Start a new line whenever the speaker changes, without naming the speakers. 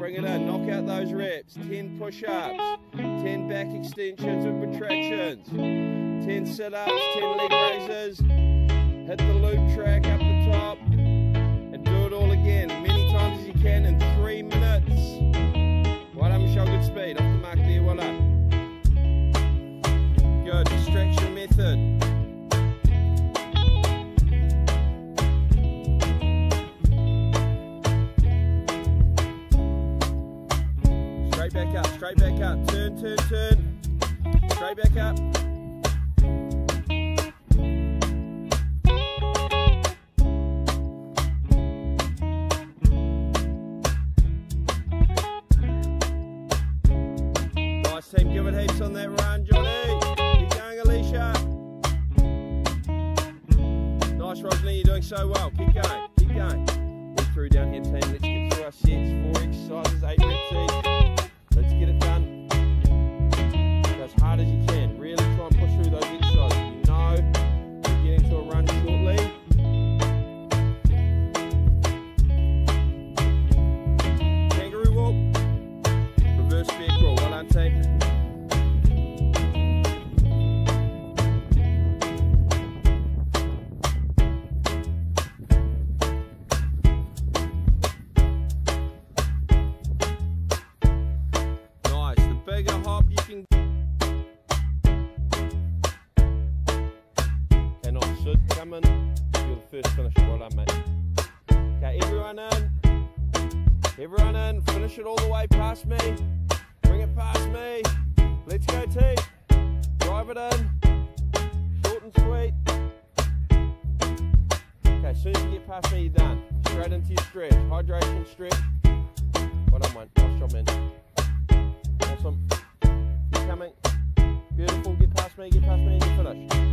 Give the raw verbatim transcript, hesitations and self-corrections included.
bring it in, knock out those reps. ten push-ups, ten back extensions and retractions, ten sit-ups, ten leg raises. Hit the loop track up the top and do it all again, many times as you can in three minutes. Well done, Michelle, good speed. Off the mark there, well done. Good, distraction method. Straight back up, straight back up. Turn, turn, turn. Straight back up. Nice team, give it heaps on that run, Johnny. Keep going, Alicia. Nice, Rosalie, you're doing so well. Keep going, keep going. We're through down here, team. Let's get through our sets. Four exercises, eight reps each. Let's get it done. Go as hard as you can. Really try and push through those exercises. You know we're getting to a run shortly. Kangaroo walk. Reverse bear crawl. Well done, team. Bigger hop you can. Okay, nice. Should come in. You're the first finisher. Well done, mate. Okay, everyone in. Everyone in. Finish it all the way past me. Bring it past me. Let's go, team. Drive it in. Short and sweet. Okay, as soon as you get past me, you're done. Straight into your stretch. Hydration stretch. Well done, mate. Nice job, man. Awesome. Keep coming. Beautiful. Get past me, get past me, and you're finished.